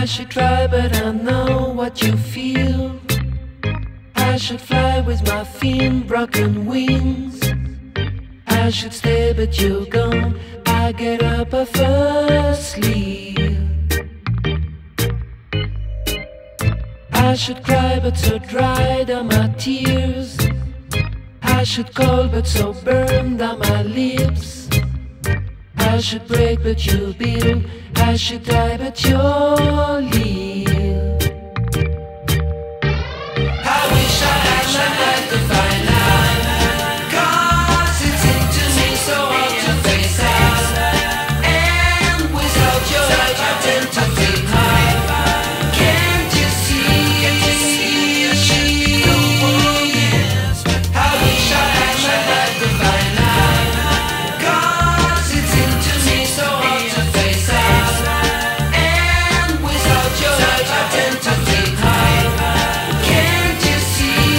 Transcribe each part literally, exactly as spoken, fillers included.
should try, but I know what you feel. I should fly with my thin broken wings. I should stay, but you're gone. I get up, I first leave. I should cry, but so dried are my tears. I should call, but so burned are my lips. I should break, but you build. I should die, but you'll live. I wish I had my life to find out, 'cause it's into me so hard to face out. And without your light I tend to feel hard. Can't you see? The warmth. I wish I had my life to find out, 'cause it's into me so hard to face out. And without your light I tend to feel hard. Can't you see?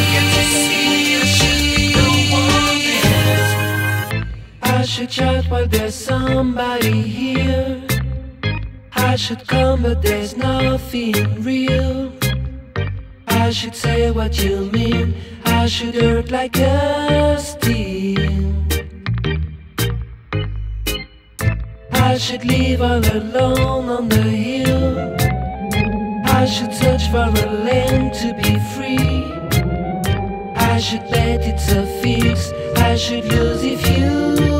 The warmth. I should shout while there's somebody here. I should come, but there's nothing real. I should say what you mean. I should hurt like a steel. I should leave all alone on the hill. I should search for a land to be free. I should bet it's a fix. I should lose if you